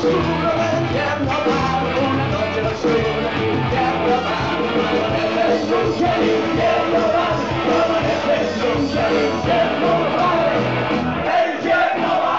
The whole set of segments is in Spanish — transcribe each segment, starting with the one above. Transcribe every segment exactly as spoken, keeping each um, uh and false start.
oscuro dell'inferno va, una noche oscura dell'inferno va, permanente giunge l'inferno va, permanente giunge l'inferno va, e l'inferno va.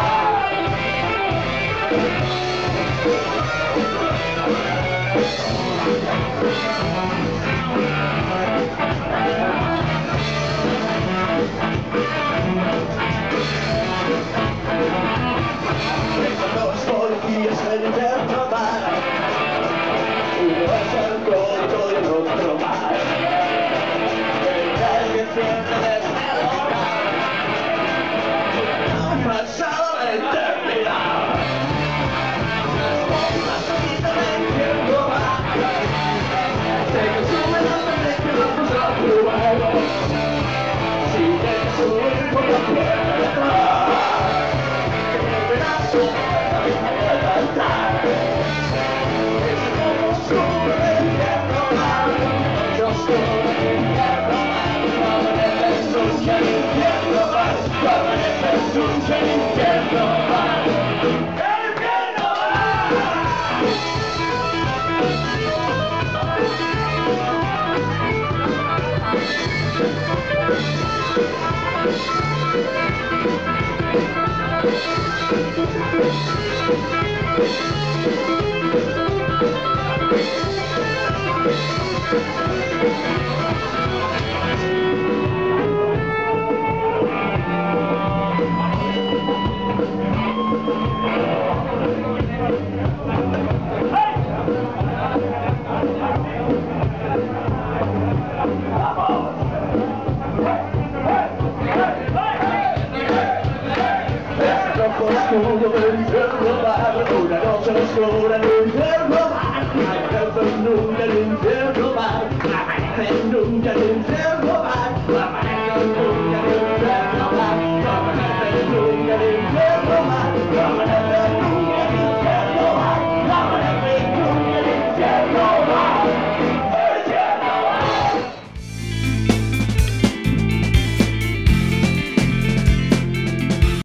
Los policías del infierno van, uno es el código y el otro mar. El que siempre desde el hogar, no ha pasado la eternidad. La salida del infierno va, se consume la mente que vamos a probar. Si te subes por la puerta, oscuro dell'inferno bar, una noche oscura dell'inferno bar, nunca l'inferno bar, nunca l'inferno bar,